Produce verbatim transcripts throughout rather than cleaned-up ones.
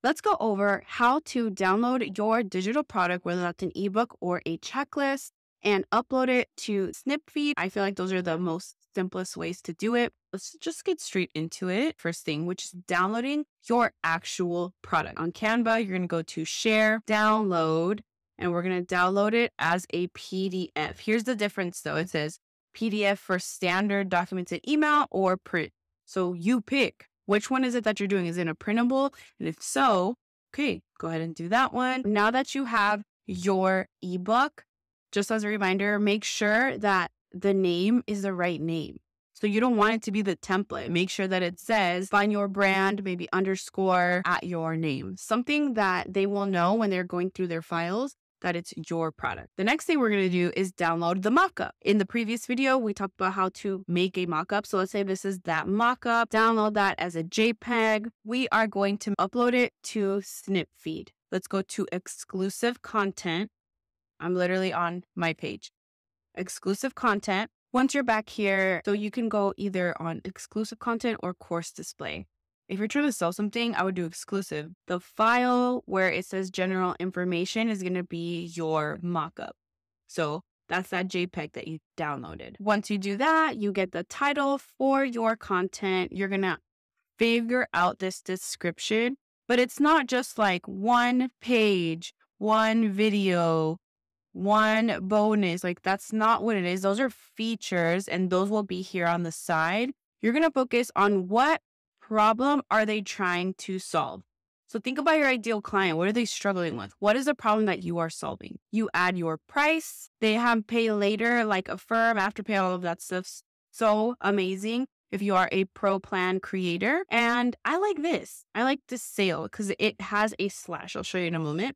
let's go over how to download your digital product, whether that's an ebook or a checklist, and upload it to SNIPFEED. I feel like those are the most simplest ways to do it. Let's just get straight into it. First thing, which is downloading your actual product. On Canva, you're going to go to share, download, and we're going to download it as a P D F. Here's the difference though. It says P D F for standard documented email or print. So you pick. Which one is it that you're doing? Is it a printable? And if so, okay, go ahead and do that one. Now that you have your ebook, just as a reminder, make sure that the name is the right name. So you don't want it to be the template. Make sure that it says find your brand, maybe underscore at your name. Something that they will know when they're going through their files that it's your product. The next thing we're going to do is download the mockup. In the previous video, we talked about how to make a mockup. So let's say this is that mockup. Download that as a JPEG. We are going to upload it to SNIPFEED. Let's go to exclusive content. I'm literally on my page. Exclusive content. Once you're back here, so you can go either on exclusive content or course display. If you're trying to sell something, I would do exclusive. The file where it says general information is going to be your mockup. So that's that JPEG that you downloaded. Once you do that, you get the title for your content. You're going to figure out this description, but it's not just like one page, one video, one bonus. Like that's not what it is. Those are features and those will be here on the side. You're going to focus on what problem are they trying to solve? So think about your ideal client. What are they struggling with? What is the problem that you are solving? You add your price. They have pay later, like Affirm, Afterpay, all of that stuff. So amazing if you are a pro plan creator. And I like this. I like this sale because it has a slash. I'll show you in a moment.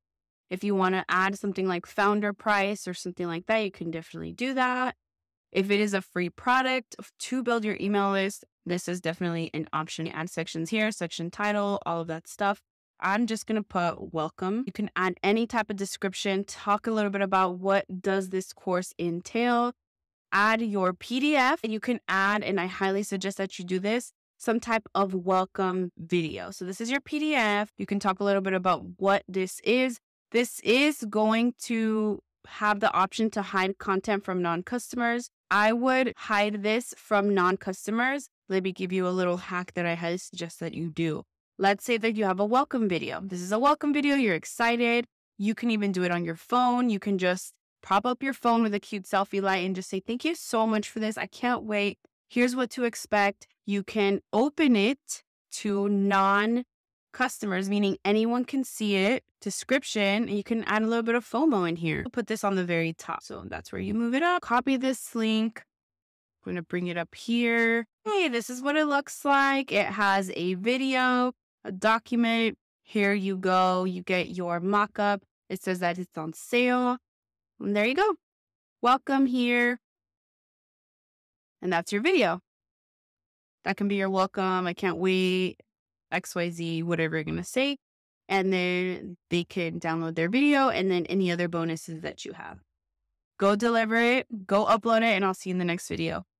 If you want to add something like founder price or something like that, you can definitely do that. If it is a free product to build your email list, this is definitely an option. You add sections here, section title, all of that stuff. I'm just going to put welcome. You can add any type of description, talk a little bit about what does this course entail, add your P D F, and you can add, and I highly suggest that you do this, some type of welcome video. So this is your P D F. You can talk a little bit about what this is. This is going to have the option to hide content from non-customers. I would hide this from non-customers. Let me give you a little hack that I highly suggest that you do. Let's say that you have a welcome video. This is a welcome video. You're excited. You can even do it on your phone. You can just prop up your phone with a cute selfie light and just say, thank you so much for this. I can't wait. Here's what to expect. You can open it to non-customers, meaning anyone can see it. Description, and you can add a little bit of FOMO in here. I'll put this on the very top. So that's where you move it up. Copy this link. I'm going to bring it up here. Hey, this is what it looks like. It has a video, a document. Here you go. You get your mock-up. It says that it's on sale. And there you go. Welcome here. And that's your video. That can be your welcome. I can't wait. X Y Z, whatever you're going to say. And then they can download their video and then any other bonuses that you have. Go deliver it, go upload it, and I'll see you in the next video.